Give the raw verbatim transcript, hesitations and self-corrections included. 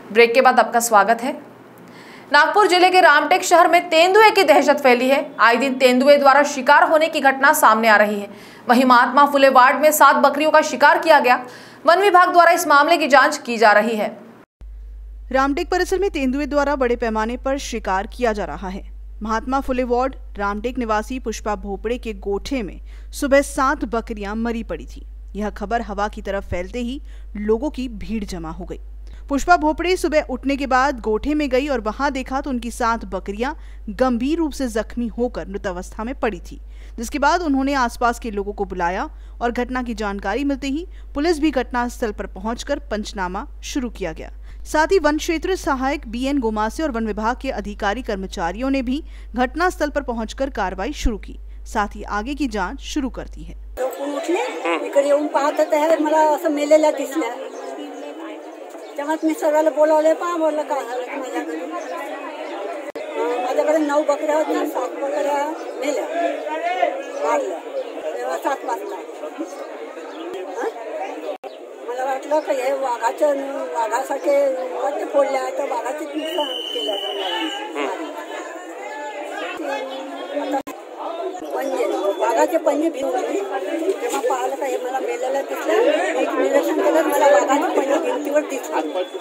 Break के बाद आपका स्वागत है। नागपुर जिले के रामटेक शहर में तेंदुए की दहशत फैली है। आए दिन तेंदुए द्वारा शिकार होने की घटना सामने आ रही है। वहीं महात्मा फुले वार्ड में सात बकरियों का शिकार किया गया। वन विभाग द्वारा इस मामले की जांच की जा रही है। रामटेक परिसर में तेंदुए द्वारा बड़े पैमाने पर शिकार किया जा रहा है। महात्मा फुले वार्ड रामटेक निवासी पुष्पा भोपड़े के गोठे में सुबह सात बकरियां मरी पड़ी थी। यह खबर हवा की तरफ फैलते ही लोगों की भीड़ जमा हो गई। पुष्पा भोपड़े सुबह उठने के बाद गोठे में गई और वहां देखा तो उनकी सात बकरियां गंभीर रूप से जख्मी होकर मृत अवस्था में पड़ी थी, जिसके बाद उन्होंने आसपास के लोगों को बुलाया और घटना की जानकारी मिलते ही पुलिस भी घटनास्थल पर पहुंचकर पंचनामा शुरू किया गया। साथ ही वन क्षेत्र सहायक बी एन गोमासे और वन विभाग के अधिकारी कर्मचारियों ने भी घटनास्थल पर पहुंचकर कार्रवाई शुरू की, साथ ही आगे की जांच शुरू कर दी है। तेव्हाच मी सर्वाला बोलावले पहा बोललं काय झालं माझ्याकडे माझ्याकडे नऊ बकऱ्या होत्या, सात बकऱ्या मेल्या वाढल्या तेव्हा सात वाजता मला वाटलं की हे वाघाचं वाघासाठी वाटे फोडल्या तर वाघाचे नुकसान केलं पंजे वाघाचे पंजे भिवले तेव्हा पाहिलं का हे मला मेलेलं दिसलं एक निरीक्षण केलं मला वाघाचे पंजे भिंतीवर दिसले।